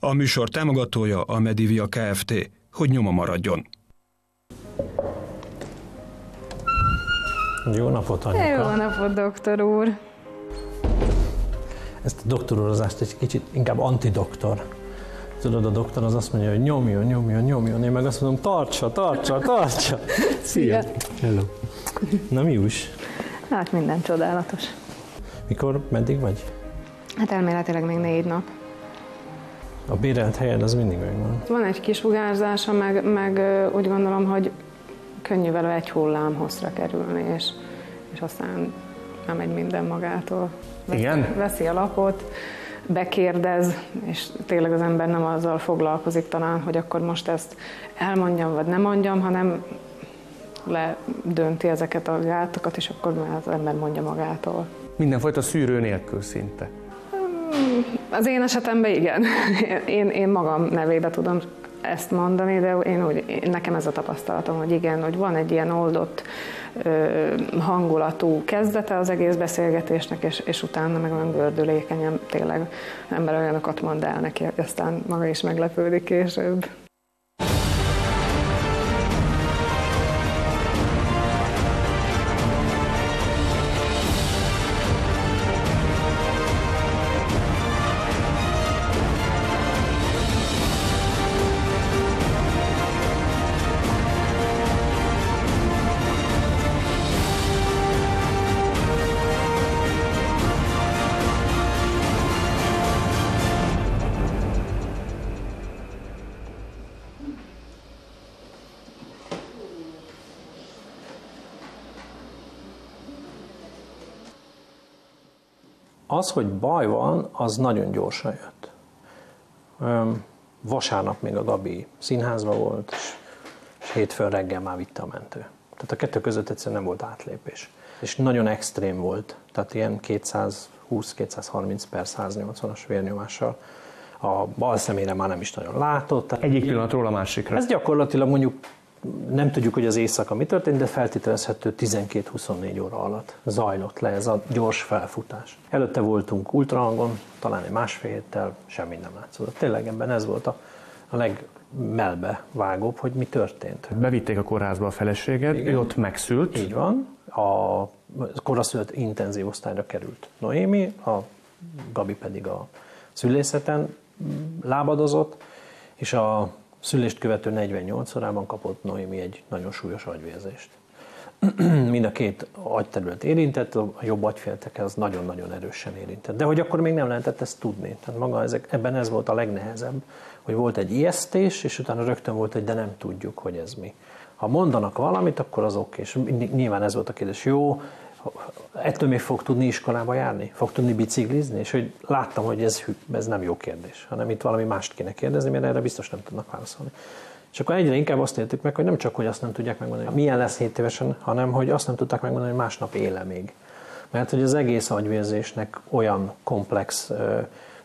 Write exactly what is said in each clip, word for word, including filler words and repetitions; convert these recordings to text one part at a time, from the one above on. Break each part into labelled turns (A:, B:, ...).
A: A műsor támogatója a Medivia Kft., hogy nyoma maradjon.
B: Jó napot, anyuka!
C: Jó napot, doktor úr!
B: Ezt a doktororozást egy kicsit inkább antidoktor. Tudod, a doktor az azt mondja, hogy nyomjon, nyomjon, nyomjon, én meg azt mondom, tartsa, tartsa, tartsa. Szia! Hello! Na mi új?
C: Hát minden csodálatos.
B: Mikor, meddig vagy?
C: Hát elméletileg még négy nap.
B: A bérelt helyed az mindig megvan.
C: Van egy kis sugárzása, meg, meg úgy gondolom, hogy könnyű vele egy hullám hosszra kerülni, és, és aztán nem megy minden magától. Veszi,
B: Igen?
C: Veszi a lapot, bekérdez, és tényleg az ember nem azzal foglalkozik talán, hogy akkor most ezt elmondjam, vagy nem mondjam, hanem ledönti ezeket a gátokat, és akkor már az ember mondja magától.
D: Mindenfajta szűrő nélkül szinte.
C: Az én esetemben igen. Én, én magam nevébe tudom ezt mondani, de én úgy, én, nekem ez a tapasztalatom, hogy igen, hogy van egy ilyen oldott ö, hangulatú kezdete az egész beszélgetésnek, és, és utána meg olyan gördülékenyen tényleg ember olyanokat mond el neki, hogy aztán maga is meglepődik később.
B: Az, hogy baj van, az nagyon gyorsan jött. Vasárnap még a Gabi színházban volt, és, és hétfőn reggel már vitte a mentő. Tehát a kettő között egyszerűen nem volt átlépés. És nagyon extrém volt, tehát ilyen kétszázhúsz-kétszázharminc per száznyolcvanas vérnyomással. A bal szemére már nem is nagyon látott.
D: Egyik pillanatról a másikra.
B: Ez gyakorlatilag mondjuk nem tudjuk, hogy az éjszaka mi történt, de feltételezhető tizenkét-huszonnégy óra alatt zajlott le ez a gyors felfutás. Előtte voltunk ultrahangon, talán egy másfél héttel, semmi nem látszott. Tényleg ebben ez volt a, a legmelbe vágóbb, hogy mi történt.
D: Bevitték a kórházba a feleséget, ő ott megszült.
B: Így van. A koraszülött intenzív osztályra került Noémi, a Gabi pedig a szülészeten lábadozott, és a szülést követő negyvennyolc órában kapott Noémi egy nagyon súlyos agyvérzést. Mind a két agyterület érintett, a jobb agyfélteke az nagyon-nagyon erősen érintett. De hogy akkor még nem lehetett ezt tudni. Tehát maga ezek, ebben ez volt a legnehezebb, hogy volt egy ijesztés, és utána rögtön volt egy, de nem tudjuk, hogy ez mi. Ha mondanak valamit, akkor az oké. És nyilván ez volt a kérdés. Jó, ettől még fog tudni iskolába járni? Fog tudni biciklizni? És hogy láttam, hogy ez, ez nem jó kérdés, hanem itt valami mást kéne kérdezni, mert erre biztos nem tudnak válaszolni. És akkor egyre inkább azt értük meg, hogy nem csak, hogy azt nem tudják megmondani, hogy milyen lesz hét évesen, hanem hogy azt nem tudták megmondani, hogy másnap éle még. Mert hogy az egész agyvérzésnek olyan komplex ö,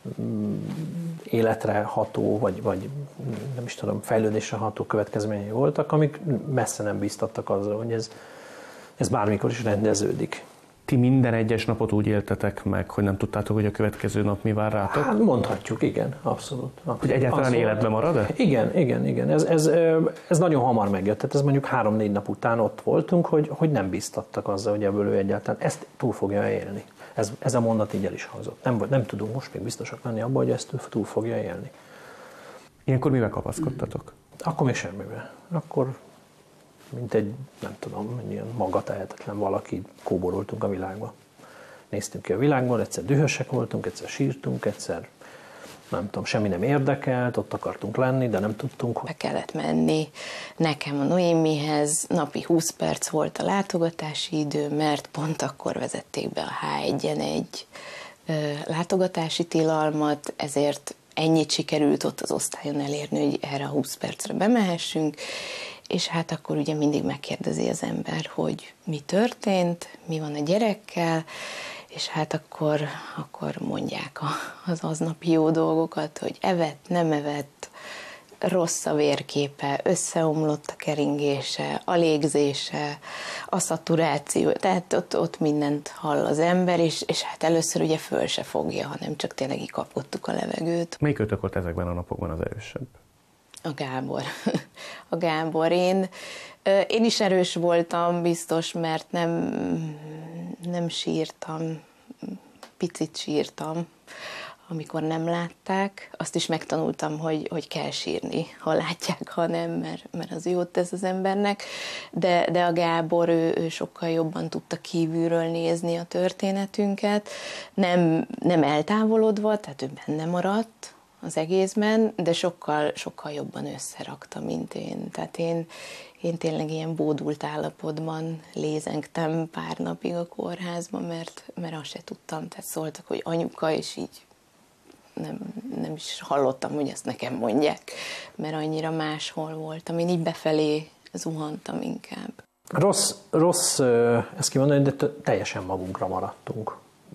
B: életre ható, vagy, vagy nem is tudom, fejlődésre ható következményei voltak, amik messze nem bíztattak azzal, hogy ez Ez bármikor is rendeződik.
D: Ti minden egyes napot úgy éltetek meg, hogy nem tudtátok, hogy a következő nap mi vár rátok?
B: Hát mondhatjuk, igen, abszolút. abszolút.
D: Hogy egyáltalán életben marad-e?
B: Igen, igen, igen. Ez, ez, ez nagyon hamar megjött. Tehát ez mondjuk három-négy nap után ott voltunk, hogy, hogy nem bíztattak azzal, hogy ebből ő egyáltalán ezt túl fogja élni. Ez, ez a mondat így el is hangzott. Nem, nem tudunk most még biztosak lenni abban, hogy ezt túl fogja élni.
D: Ilyenkor mivel kapaszkodtatok?
B: Akkor még semmivel. Akkor mint egy, nem tudom, egy ilyen magatehetetlen valaki kóboroltunk a világba. Néztünk ki a világból, egyszer dühösek voltunk, egyszer sírtunk, egyszer nem tudom, semmi nem érdekelt, ott akartunk lenni, de nem tudtunk.
E: Be kellett menni nekem a Noémihez, napi húsz perc volt a látogatási idő, mert pont akkor vezették be a há egyen egy ö, látogatási tilalmat, ezért ennyit sikerült ott az osztályon elérni, hogy erre a húsz percre bemehessünk, és hát akkor ugye mindig megkérdezi az ember, hogy mi történt, mi van a gyerekkel, és hát akkor, akkor mondják az aznapi jó dolgokat, hogy evett, nem evett, rossz a vérképe, összeomlott a keringése, a légzése, a szaturáció, tehát ott, ott mindent hall az ember, és, és hát először ugye föl se fogja, hanem csak tényleg így kapkodtuk a levegőt.
D: Melyik ötök volt ezekben a napokban az erősebb?
E: A Gábor. A Gábor. Én, én is erős voltam, biztos, mert nem, nem sírtam, picit sírtam, amikor nem látták. Azt is megtanultam, hogy, hogy kell sírni, ha látják, ha nem, mert, mert az jót tesz az embernek. De, de a Gábor, ő, ő sokkal jobban tudta kívülről nézni a történetünket, nem, nem eltávolodva, tehát ő benne maradt az egészben, de sokkal, sokkal jobban összerakta, mint én. Tehát én, én tényleg ilyen bódult állapotban lézengtem pár napig a kórházban, mert, mert azt se tudtam. Tehát szóltak, hogy anyuka, és így nem, nem is hallottam, hogy ezt nekem mondják, mert annyira máshol voltam. Én így befelé zuhantam inkább.
B: Rossz, rossz ezt kimondani, de teljesen magunkra maradtunk.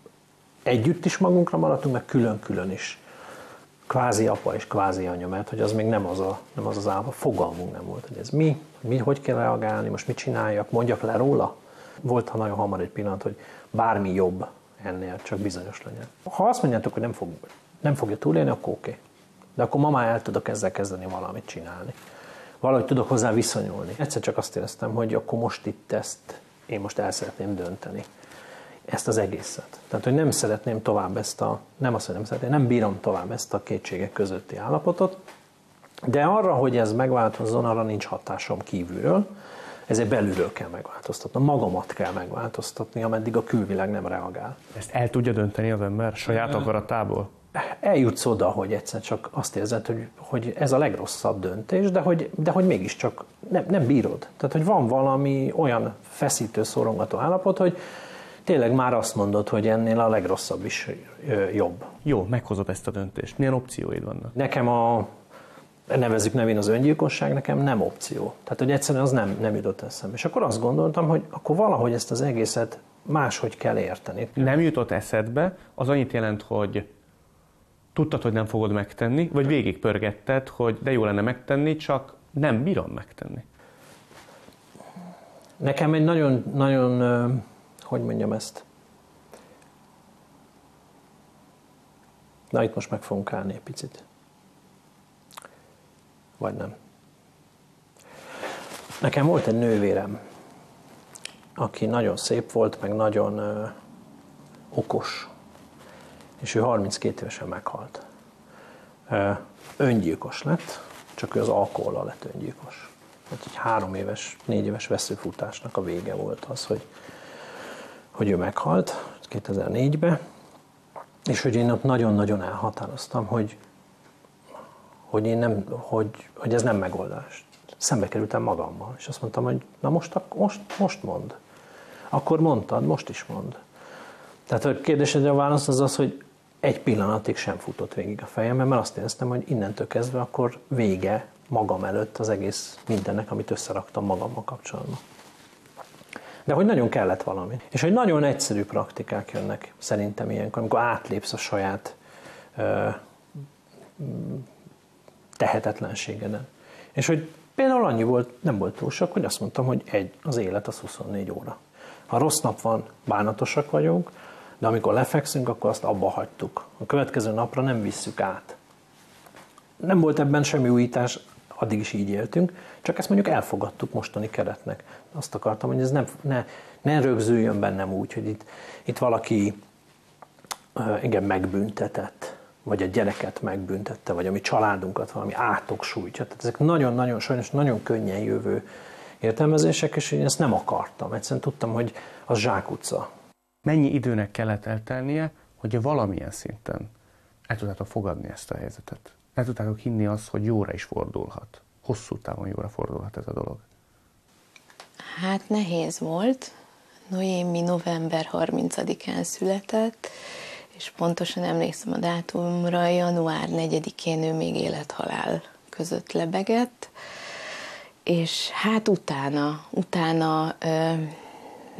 B: Együtt is magunkra maradtunk, meg külön-külön is. Kvázi apa és kvázi anya, mert hogy az még nem az a, nem az, az állapot, fogalmunk nem volt, hogy ez mi, mi, hogy kell reagálni, most mit csináljak, mondjak le róla. Volt, ha nagyon hamar egy pillanat, hogy bármi jobb ennél, csak bizonyos legyen. Ha azt mondjátok, hogy nem, fog, nem fogja túlélni, akkor oké. Okay. De akkor ma már el tudok ezzel kezdeni valamit csinálni. Valahogy tudok hozzá viszonyulni. Egyszer csak azt éreztem, hogy akkor most itt ezt, én most el szeretném dönteni. Ezt az egészet. Tehát, hogy nem szeretném tovább ezt a, nem azt, hogy nem szeretném, nem bírom tovább ezt a kétségek közötti állapotot, de arra, hogy ez megváltozzon, arra nincs hatásom kívülről, ezért belülről kell megváltoztatnom, magamat kell megváltoztatni, ameddig a külvilág nem reagál.
D: Ezt el tudja dönteni az ember saját akaratából?
B: Eljutsz oda, hogy egyszer csak azt érzed, hogy, hogy ez a legrosszabb döntés, de hogy, de hogy mégiscsak nem, nem bírod. Tehát, hogy van valami olyan feszítő, szorongató állapot, hogy tényleg már azt mondod, hogy ennél a legrosszabb is jobb.
D: Jó, meghozod ezt a döntést. Milyen opcióid vannak?
B: Nekem a, nevezzük nevén az öngyilkosság, nekem nem opció. Tehát, hogy egyszerűen az nem, nem jutott eszembe. És akkor azt gondoltam, hogy akkor valahogy ezt az egészet máshogy kell érteni.
D: Nem jutott eszedbe, az annyit jelent, hogy tudtad, hogy nem fogod megtenni, vagy végigpörgetted, hogy de jó lenne megtenni, csak nem bírom megtenni.
B: Nekem egy nagyon, nagyon, hogy mondjam ezt? Na, itt most meg fogunk állni egy picit. Vagy nem. Nekem volt egy nővérem, aki nagyon szép volt, meg nagyon ö, okos. És ő harminckét évesen meghalt. Ö, öngyilkos lett, csak ő az alkohollal lett öngyilkos. Hát egy három éves, négy éves veszőfutásnak a vége volt az, hogy, hogy ő meghalt kétezer-négyben, és hogy én ott nagyon-nagyon elhatároztam, hogy, hogy, én nem, hogy, hogy ez nem megoldás. Szembe kerültem magammal, és azt mondtam, hogy na most, most, most mondd. Akkor mondtad, most is mondd. Tehát a kérdésedre a válasz az az, hogy egy pillanatig sem futott végig a fejemben, mert azt éreztem, hogy innentől kezdve akkor vége magam előtt az egész mindennek, amit összeraktam magammal kapcsolatban. De hogy nagyon kellett valami. És hogy nagyon egyszerű praktikák jönnek szerintem ilyenkor, amikor átlépsz a saját ö, tehetetlenségeden. És hogy például annyi volt, nem volt túl sok, hogy azt mondtam, hogy egy, az élet az huszonnégy óra. Ha rossz nap van, bánatosak vagyunk, de amikor lefekszünk, akkor azt abba hagytuk. A következő napra nem visszük át. Nem volt ebben semmi újítás, addig is így éltünk, csak ezt mondjuk elfogadtuk mostani keretnek. Azt akartam, hogy ez nem, ne, ne rögzüljön bennem úgy, hogy itt, itt valaki uh, igen, megbüntetett, vagy a gyereket megbüntette, vagy a mi családunkat valami átok sújtja. Tehát ezek nagyon-nagyon sajnos nagyon könnyen jövő értelmezések, és én ezt nem akartam. Egyszerűen tudtam, hogy az zsákutca.
D: Mennyi időnek kellett eltelnie, hogy valamilyen szinten el tudtátok fogadni ezt a helyzetet? El tudtátok hinni azt, hogy jóra is fordulhat? Hosszú távon jóra fordulhat ez a dolog?
E: Hát nehéz volt. Noémi november harmincadikán született, és pontosan emlékszem a dátumra, január negyedikén ő még élet-halál között lebegett, és hát utána, utána ö,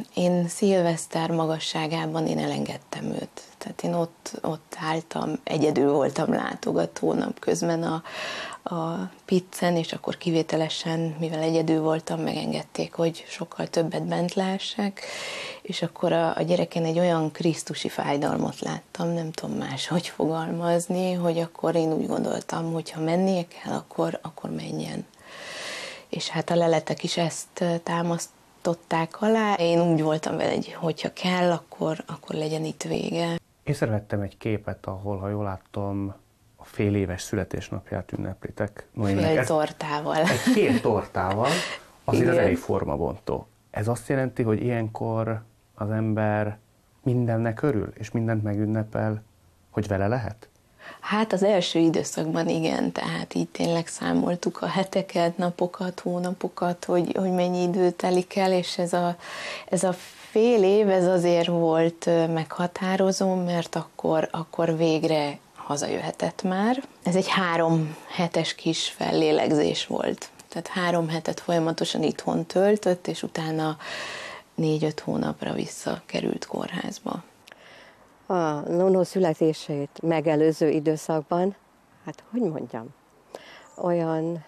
E: én szilveszter magasságában én elengedtem őt. Tehát én ott, ott álltam, egyedül voltam látogató napközben a, a piccen, és akkor kivételesen, mivel egyedül voltam, megengedték, hogy sokkal többet bent lehessek, és akkor a, a gyereken egy olyan krisztusi fájdalmat láttam, nem tudom máshogy fogalmazni, hogy akkor én úgy gondoltam, hogy ha mennie kell, akkor, akkor menjen. És hát a leletek is ezt támasztották alá. Én úgy voltam vele, hogy hogyha kell, akkor, akkor legyen itt vége.
D: Észrevettem egy képet, ahol, ha jól láttam, a fél éves születésnapját ünneplitek.
E: Fél tortával.
D: Egy fél tortával, azért
E: Igen.
D: az elég formabontó. Ez azt jelenti, hogy ilyenkor az ember mindennek örül, és mindent megünnepel, hogy vele lehet?
E: Hát az első időszakban igen, tehát így tényleg számoltuk a heteket, napokat, hónapokat, hogy, hogy mennyi idő telik el, és ez a, ez a fél év, ez azért volt meghatározó, mert akkor, akkor végre hazajöhetett már. Ez egy három hetes kis fellélegzés volt. Tehát három hetet folyamatosan itthon töltött, és utána négy-öt hónapra visszakerült kórházba.
F: A Nono születését megelőző időszakban, hát hogy mondjam, olyan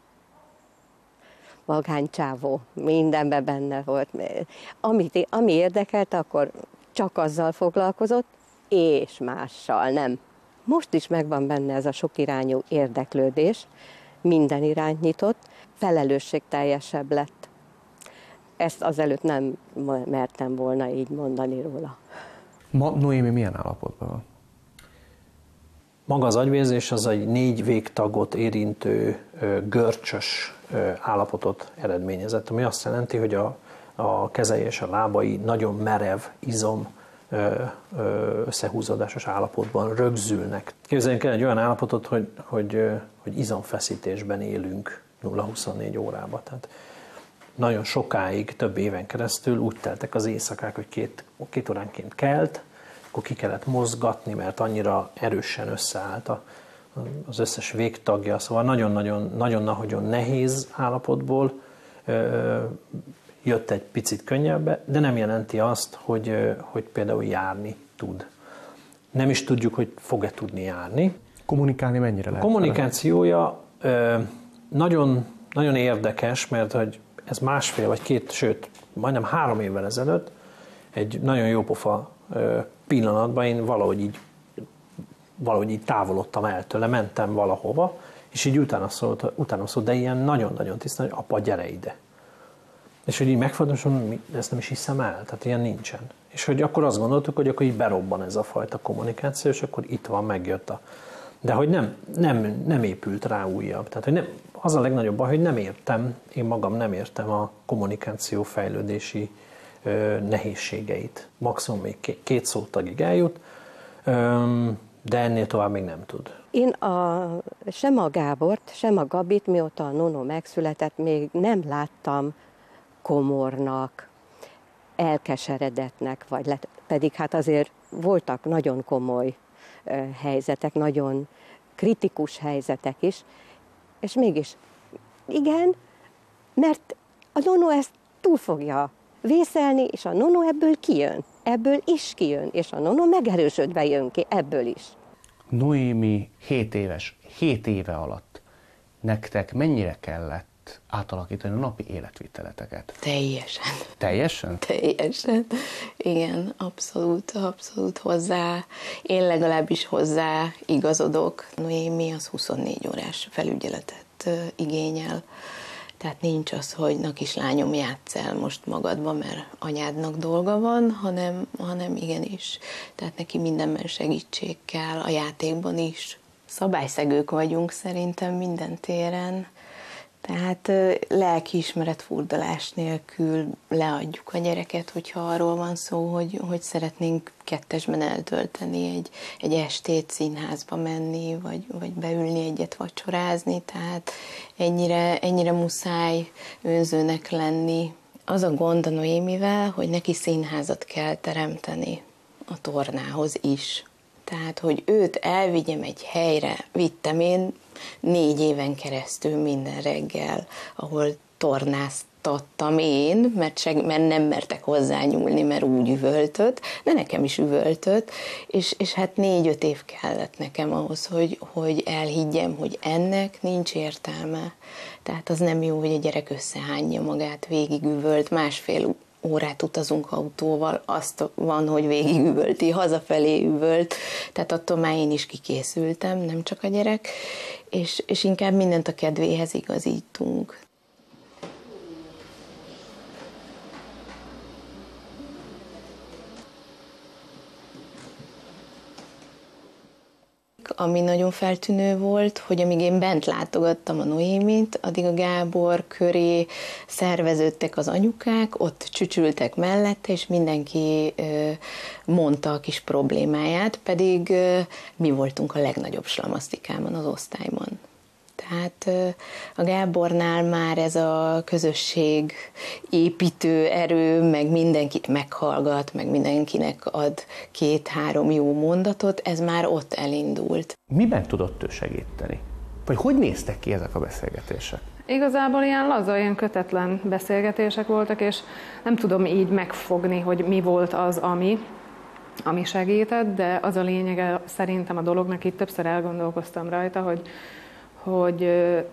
F: vagánycsávó, mindenben benne volt. Amit, ami érdekelte, akkor csak azzal foglalkozott, és mással nem. Most is megvan benne ez a sokirányú érdeklődés, minden irányt nyitott, felelősségteljesebb lett. Ezt azelőtt nem mertem volna így mondani róla.
D: Ma Noémi milyen állapotban van?
B: Maga az agyvérzés az egy négy végtagot érintő görcsös állapotot eredményezett, ami azt jelenti, hogy a, a kezei és a lábai nagyon merev, izom összehúzódásos állapotban rögzülnek. Képzeljünk el egy olyan állapotot, hogy, hogy, hogy izomfeszítésben élünk nulla huszonnégy órában. Tehát nagyon sokáig, több éven keresztül úgy teltek az éjszakák, hogy két, két óránként kelt, akkor ki kellett mozgatni, mert annyira erősen összeállt a, az összes végtagja. Szóval nagyon-nagyon, nagyon-nagyon nehéz állapotból ö, jött egy picit könnyebb, de nem jelenti azt, hogy, hogy például járni tud. Nem is tudjuk, hogy fog-e tudni járni.
D: Kommunikálni mennyire lehet?
B: A kommunikációja ö, nagyon, nagyon érdekes, mert hogy ez másfél vagy két, sőt, majdnem három évvel ezelőtt egy nagyon jópofa ö, pillanatban én valahogy így, valahogy így távolodtam el tőle, mentem valahova, és így utána szólt, utána szólt de ilyen nagyon-nagyon tisztán, hogy apa, gyere ide. És hogy így megfordulom, ezt nem is hiszem el, tehát ilyen nincsen. És hogy akkor azt gondoltuk, hogy akkor így berobban ez a fajta kommunikáció, és akkor itt van, megjött a... De hogy nem, nem, nem épült rá újabb. Tehát, hogy nem, az a legnagyobb baj, hogy nem értem, én magam nem értem a kommunikáció fejlődési ö, nehézségeit. Maximum még két szótagig eljut, ö, de ennél tovább még nem tud.
F: Én a, sem a Gábort, sem a Gabit, mióta a Nono megszületett, még nem láttam komornak, elkeseredetnek, vagy lett, pedig hát azért voltak nagyon komoly uh, helyzetek, nagyon kritikus helyzetek is, és mégis igen, mert a Nono ezt túl fogja vészelni, és a Nono ebből kijön, ebből is kijön, és a Nono megerősödve jön ki ebből is.
D: Noémi hét éves, hét éve alatt nektek mennyire kellett átalakítani a napi életviteleteket?
E: Teljesen.
D: Teljesen?
E: Teljesen. Igen, abszolút, abszolút hozzá. Én legalábbis hozzá igazodok. Noémi az huszonnégy órás felügyeletet igényel. Tehát nincs az, hogy na kislányom, játsz el most magadba, mert anyádnak dolga van, hanem, hanem igenis. Tehát neki mindenben segítség kell, a játékban is. Szabályszegők vagyunk szerintem minden téren. Tehát lelkiismeret furdalás nélkül leadjuk a gyereket, hogyha arról van szó, hogy, hogy szeretnénk kettesben eltölteni egy, egy estét, színházba menni, vagy, vagy beülni egyet vacsorázni, tehát ennyire, ennyire muszáj önzőnek lenni. Az a gond a Noémivel, hogy neki színházat kell teremteni a tornához is. Tehát, hogy őt elvigyem egy helyre, vittem én négy éven keresztül minden reggel, ahol tornázt, üvöltottam én, mert, seg, mert nem mertek hozzányúlni, mert úgy üvöltött, de nekem is üvöltött, és, és hát négy-öt év kellett nekem ahhoz, hogy, hogy elhiggyem, hogy ennek nincs értelme. Tehát az nem jó, hogy a gyerek összehányja magát, végig üvölt, másfél órát utazunk autóval, azt van, hogy végig üvölti, hazafelé üvölt, tehát attól már én is kikészültem, nem csak a gyerek, és, és inkább mindent a kedvéhez igazítunk. Ami nagyon feltűnő volt, hogy amíg én bent látogattam a Noémit, addig a Gábor köré szerveződtek az anyukák, ott csücsültek mellette, és mindenki mondta a kis problémáját, pedig mi voltunk a legnagyobb slamasztikában az osztályban. Tehát a Gábornál már ez a közösség építő erő, meg mindenkit meghallgat, meg mindenkinek ad két-három jó mondatot, ez már ott elindult.
D: Miben tudott ő segíteni? Vagy hogy néztek ki ezek a beszélgetések?
C: Igazából ilyen laza, ilyen kötetlen beszélgetések voltak, és nem tudom így megfogni, hogy mi volt az, ami, ami segített, de az a lényege szerintem a dolognak, itt többször elgondolkoztam rajta, hogy hogy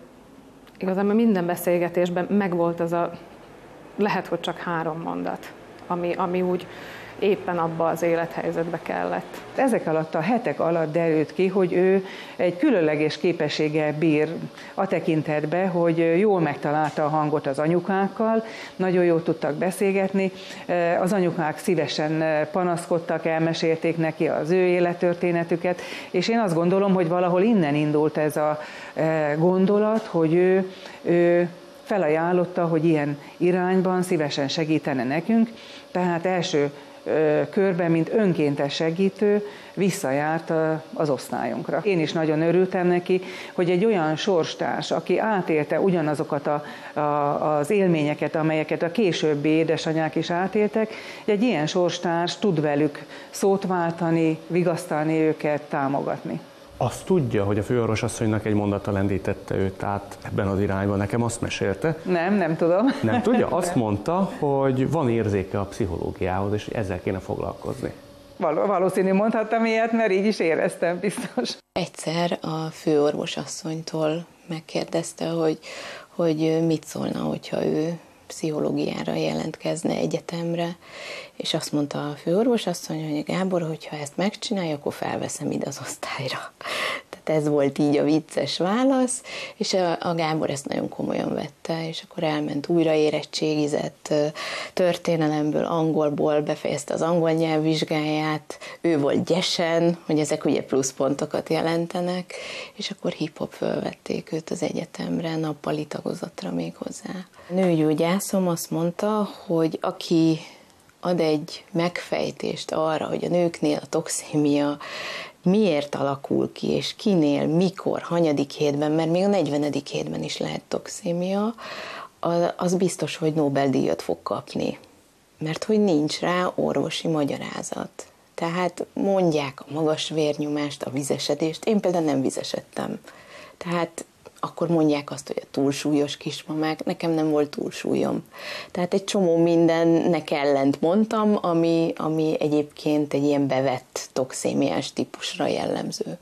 C: igazából minden beszélgetésben megvolt az a, lehet, hogy csak három mondat, ami, ami úgy éppen abba az élethelyzetbe kellett.
G: Ezek alatt a hetek alatt derült ki, hogy ő egy különleges képességgel bír a tekintetbe, hogy jól megtalálta a hangot az anyukákkal, nagyon jól tudtak beszélgetni, az anyukák szívesen panaszkodtak, elmesélték neki az ő élettörténetüket, és én azt gondolom, hogy valahol innen indult ez a gondolat, hogy ő, ő felajánlotta, hogy ilyen irányban szívesen segítene nekünk, tehát első körben, mint önkéntes segítő visszajárt az osztályunkra. Én is nagyon örültem neki, hogy egy olyan sorstárs, aki átélte ugyanazokat a, a, az élményeket, amelyeket a későbbi édesanyák is átéltek, egy ilyen sorstárs tud velük szót váltani, vigasztalni őket, támogatni.
D: Azt tudja, hogy a főorvosasszonynak egy mondata lendítette őt át ebben az irányban. Nekem azt mesélte.
G: Nem, nem tudom.
D: Nem tudja? Azt mondta, hogy van érzéke a pszichológiához, és ezzel kéne foglalkozni.
G: Val- valószínű mondhattam ilyet, mert így is éreztem, biztos.
E: Egyszer a főorvosasszonytól megkérdezte, hogy, hogy mit szólna, hogyha ő pszichológiára jelentkezne egyetemre, és azt mondta a főorvosasszony, hogy Gábor, hogyha ezt megcsinálja, akkor felveszem ide az osztályra. Tehát ez volt így a vicces válasz, és a, a Gábor ezt nagyon komolyan vette, és akkor elment újra érettségizett, történelemből, angolból befejezte az angol nyelvvizsgáját, ő volt gyesen, hogy ezek ugye pluszpontokat jelentenek, és akkor hip-hop fölvették őt az egyetemre, nappali tagozatra még hozzá. A nőgyógyászom azt mondta, hogy aki ad egy megfejtést arra, hogy a nőknél a toxémia miért alakul ki, és kinél, mikor, hanyadik hétben, mert még a negyvenedik hétben is lehet toxémia, az biztos, hogy Nobel-díjat fog kapni. Mert hogy nincs rá orvosi magyarázat. Tehát mondják a magas vérnyomást, a vizesedést. Én például nem vizesedtem. Tehát akkor mondják azt, hogy a túlsúlyos kismamák, nekem nem volt túlsúlyom. Tehát egy csomó mindennek ellent mondtam, ami, ami egyébként egy ilyen bevett toxémiás típusra jellemző.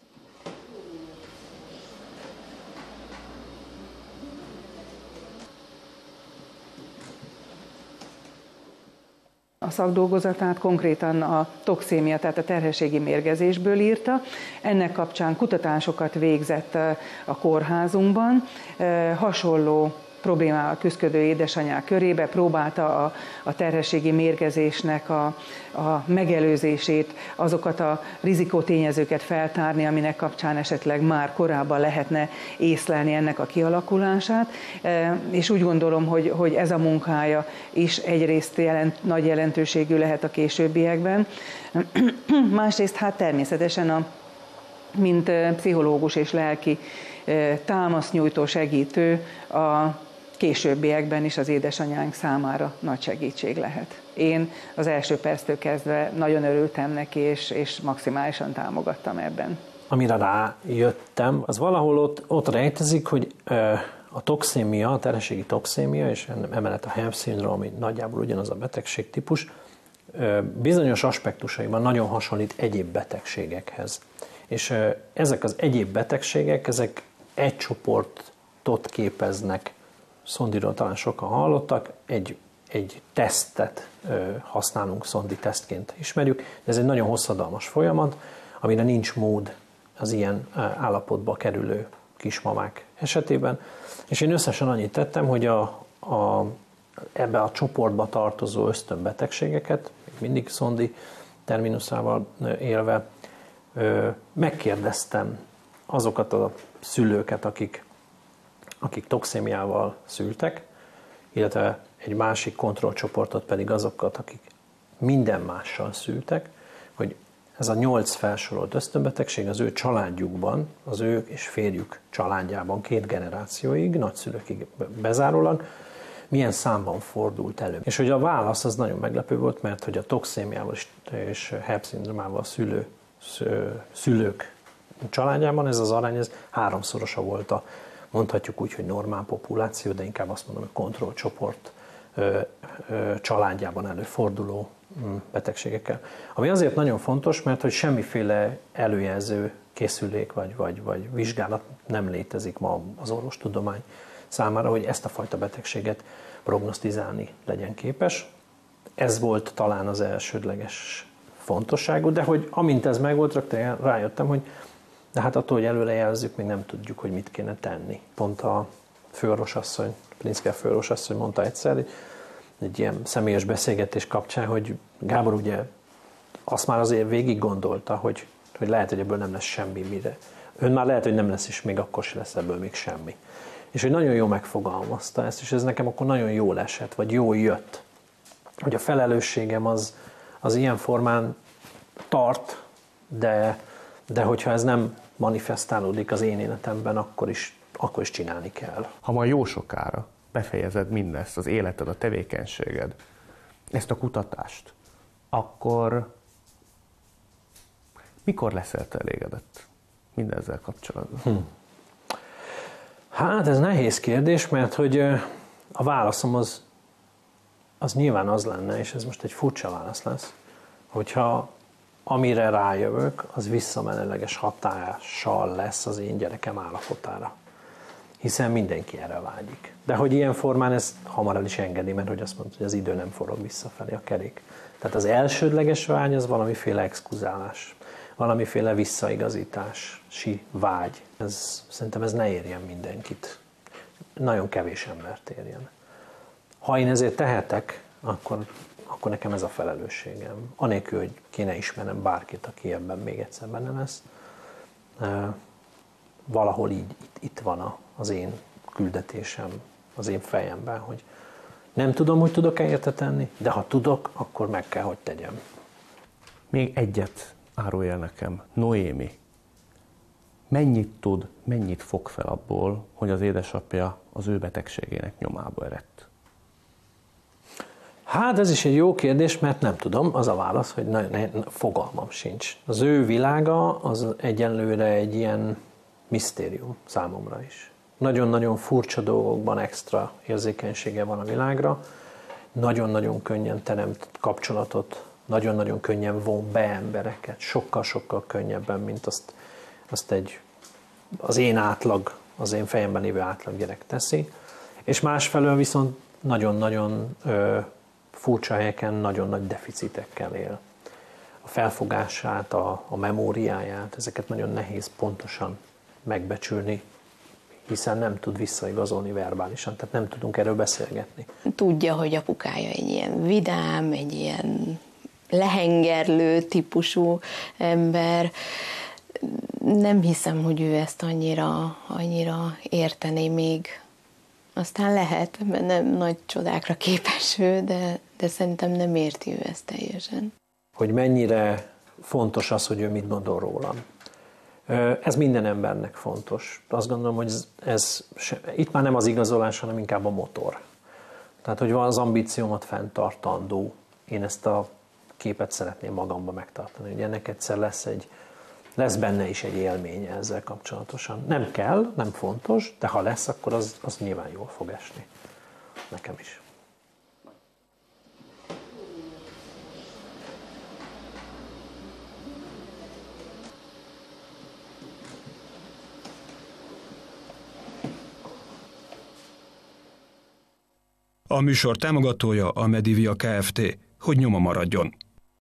G: A szakdolgozatát konkrétan a toxémia, tehát a terhességi mérgezésből írta. Ennek kapcsán kutatásokat végzett a kórházunkban. Hasonló problémával küzdő édesanyák körébe próbálta a, a terhességi mérgezésnek a, a megelőzését, azokat a rizikótényezőket feltárni, aminek kapcsán esetleg már korábban lehetne észlelni ennek a kialakulását. És úgy gondolom, hogy, hogy ez a munkája is egyrészt jelent, nagy jelentőségű lehet a későbbiekben. Másrészt hát természetesen a, mint pszichológus és lelki támasznyújtó segítő a későbbiekben is az édesanyánk számára nagy segítség lehet. Én az első perctől kezdve nagyon örültem neki, és, és maximálisan támogattam ebben.
B: Amire rájöttem, az valahol ott, ott rejtezik, hogy a toxémia, a terhességi toxémia, és emellett a HELLP szindróma, ami nagyjából ugyanaz a betegségtípus, bizonyos aspektusaiban nagyon hasonlít egyéb betegségekhez. És ezek az egyéb betegségek, ezek egy csoportot képeznek, szondiról talán sokan hallottak, egy, egy tesztet használunk, szondi tesztként ismerjük, de ez egy nagyon hosszadalmas folyamat, amire nincs mód az ilyen állapotba kerülő kismamák esetében. És én összesen annyit tettem, hogy a, a, ebbe a csoportba tartozó ösztönbetegségeket, mindig szondi terminuszával élve, megkérdeztem azokat a szülőket, akik, akik toxémiával szültek, illetve egy másik kontrollcsoportot pedig azokat, akik minden mással szültek, hogy ez a nyolc felsorolt ösztönbetegség az ő családjukban, az ő és férjük családjában két generációig, nagyszülőkig bezárólag, milyen számban fordult elő. És hogy a válasz az nagyon meglepő volt, mert hogy a toxémiával és HELLP szindrómával szülő, szülők családjában ez az arány ez háromszorosa volt a, mondhatjuk úgy, hogy normál populáció, de inkább azt mondom, hogy kontrollcsoport családjában előforduló betegségekkel. Ami azért nagyon fontos, mert hogy semmiféle előjelző készülék vagy, vagy, vagy vizsgálat nem létezik ma az orvostudomány számára, hogy ezt a fajta betegséget prognosztizálni legyen képes. Ez volt talán az elsődleges fontosságú, de hogy amint ez megvolt, rögtön rájöttem, hogy de hát attól, hogy előrejelzzük, még nem tudjuk, hogy mit kéne tenni. Pont a főorvosasszony, Plinszker főorvosasszony mondta egyszer, egy ilyen személyes beszélgetés kapcsán, hogy Gábor ugye azt már azért végig gondolta, hogy, hogy lehet, hogy ebből nem lesz semmi, mire. Ön már lehet, hogy nem lesz, és még akkor se lesz ebből még semmi. És hogy nagyon jól megfogalmazta ezt, és ez nekem akkor nagyon jól esett, vagy jól jött, hogy a felelősségem az, az ilyen formán tart, de, de hogyha ez nem manifestálódik az én életemben, akkor is, akkor is csinálni kell.
D: Ha ma jó sokára befejezed mindezt, az életed, a tevékenységed, ezt a kutatást, akkor mikor leszel te elégedett mindezzel kapcsolatban? Hm.
B: Hát ez nehéz kérdés, mert hogy a válaszom az, az nyilván az lenne, és ez most egy furcsa válasz lesz, hogyha amire rájövök, az visszamenőleges hatással lesz az én gyerekem állapotára. Hiszen mindenki erre vágyik. De hogy ilyen formán ezt hamar el is engedi, mert hogy azt mondta, hogy az idő nem forog visszafelé a kerék. Tehát az elsődleges vágy az valamiféle exkuzálás, valamiféle visszaigazítási vágy. Ez, szerintem ez ne érjen mindenkit. Nagyon kevés embert érjen. Ha én ezért tehetek, akkor, akkor nekem ez a felelősségem. Anélkül, hogy kéne ismernem bárkit, aki ebben még egyszer benne lesz. Valahol így itt, itt van az én küldetésem, az én fejemben, hogy nem tudom, hogy tudok-e érte tenni, de ha tudok, akkor meg kell, hogy tegyem.
D: Még egyet árulj el nekem. Noémi mennyit tud, mennyit fog fel abból, hogy az édesapja az ő betegségének nyomába eredt?
B: Hát ez is egy jó kérdés, mert nem tudom, az a válasz, hogy ne, ne, fogalmam sincs. Az ő világa az egyenlőre egy ilyen misztérium számomra is. Nagyon-nagyon furcsa dolgokban extra érzékenysége van a világra, nagyon-nagyon könnyen teremt kapcsolatot, nagyon-nagyon könnyen von be embereket, sokkal-sokkal könnyebben, mint azt, azt egy, az én átlag, az én fejemben lévő átlag gyerek teszi. És másfelől viszont nagyon-nagyon ö, furcsa helyeken nagyon nagy deficitekkel él. A felfogását, a, a memóriáját, ezeket nagyon nehéz pontosan megbecsülni, hiszen nem tud visszaigazolni verbálisan, tehát nem tudunk erről beszélgetni.
E: Tudja, hogy apukája egy ilyen vidám, egy ilyen lehengerlő típusú ember. Nem hiszem, hogy ő ezt annyira, annyira értené még. Aztán lehet, mert nem nagy csodákra képes ő, de, de szerintem nem érti ő ezt teljesen.
B: Hogy mennyire fontos az, hogy ő mit gondol rólam. Ez minden embernek fontos. Azt gondolom, hogy ez, ez itt már nem az igazolás, hanem inkább a motor. Tehát, hogy van az ambíciómat fenntartandó. Én ezt a képet szeretném magamba megtartani. Hogy ennek egyszer lesz egy, lesz benne is egy élménye ezzel kapcsolatosan. Nem kell, nem fontos, de ha lesz, akkor az, az nyilván jól fog esni. Nekem is.
A: A műsor támogatója a Medivia Kft., hogy nyoma maradjon.